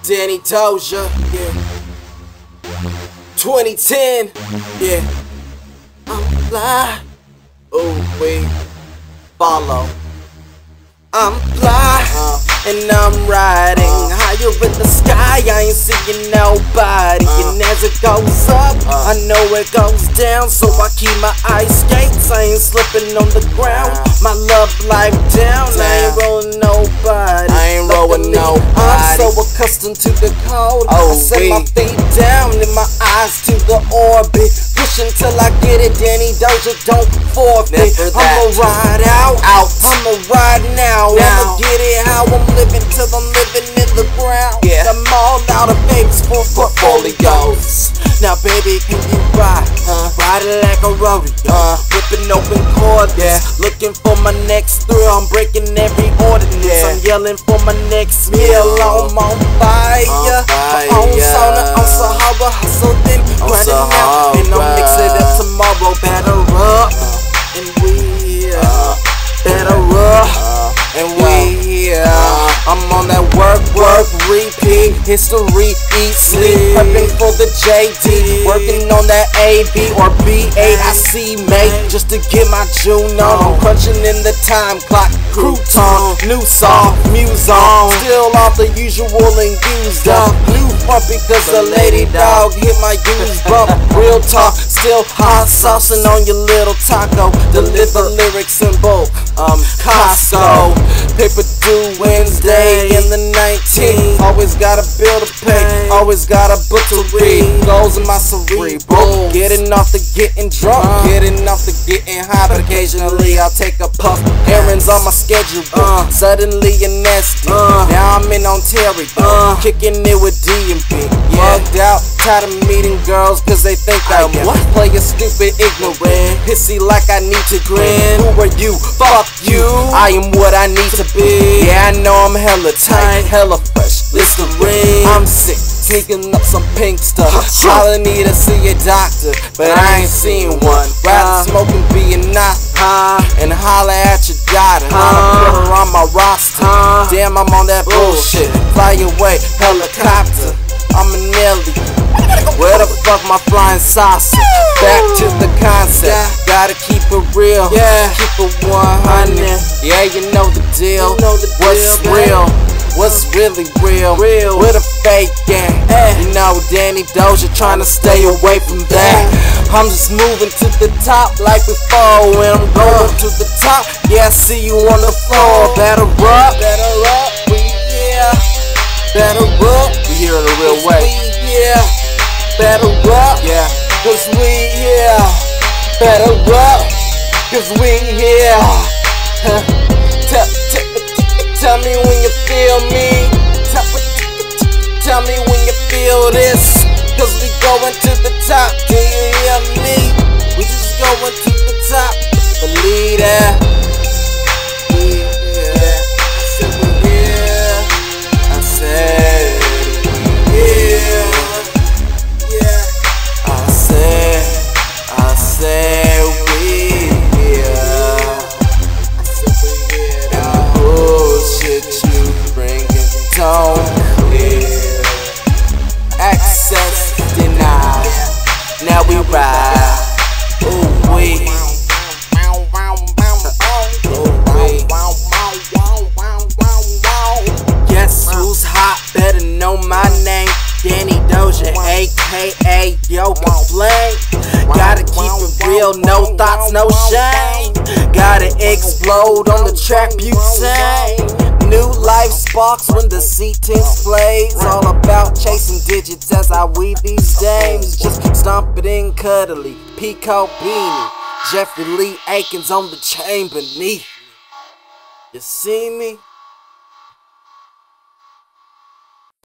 Danny Dojah, yeah. 2010, yeah. I'm fly. Oh, wait. Follow. I'm fly, and I'm riding higher in the sky. I ain't seeing nobody, and as it goes up, I know it goes down. So I keep my ice skates. I ain't slipping on the ground. My love life down. I ain't rolling nobody. I'm so accustomed to the cold. I set my feet down and my eyes to the orbit. Push until I get it. Danny Dojah, don't forfeit. I'ma ride out. I'ma ride now. I'ma get it how I'm living till I'm living in the ground. I'm all out of babes for portfolios. Now baby, can you ride? Ride it like a rodeo. Whipping open cords, looking for my next thrill. I'm breaking every ordinance. I'm yelling for my next meal. I'm on fire. On sauna, on Sahara, hustle then grinding out. And I'll mix it up tomorrow. Batter up, and we batter up, and we I'm on that work, repeat, history, eat, sleep, prepping for the JD, working on that AB or BAIC, mate, just to get my June on. I'm crunching in the time clock, crouton, new song, muse on, still off the usual and used up, new pump because the lady dog hit my used bump, real talk, still hot saucing on your little taco, deliver lyrics in bulk, Costco, paper due Wednesday in the 19th. Always got a bill to pay, always got a book to read. Goals in my cerebral, getting off the getting drunk, getting off the getting high. But occasionally I'll take a puff. Errands on my schedule, suddenly a nesty. Now I'm in Ontario, kicking it with D&B. Bugged out, tired of meeting girls cause they think I am player stupid, ignorant, pissy like I need to grin. Who are you? Fuck you. I am what I need to be. Yeah, I know I'm hella tight, hella fresh, Listerine. I'm sick, sneaking up some pink stuff. Probably need to see a doctor, but I ain't seen one. Rather smoke and be a knot, and holler at your daughter. Put her on my roster. Damn, I'm on that bullshit. Fly away, helicopter. I'm a Nelly. Where the fuck my flying saucer? Back to the concept. Gotta keep it real. Keep it 100. Yeah, you know the deal. What's real? What's really real? With a fake You know Danny Dojah trying to stay away from that. I'm just moving to the top like before. When I'm going to the top, yeah, I see you on the floor. Better up, better up. We here in a real way. Better up, cause we better up, cause we Tell me when you feel me. Tell me when you feel this. Cause we going to the top. Do you hear me? We just going to the top. Believe that. I said access denied. Now we ride. Ooh wee. Guess who's hot? Better know my name. Danny Dojah, aka Yoga Flame. Gotta keep it real, no thoughts, no shame. Gotta explode on the track, butane. New life sparks when the C10 plays. All about chasing digits as I weave these dames. Just stomp it in cuddly, Pico Beanie. Jeffrey Lee Aikens on the chain beneath. You see me?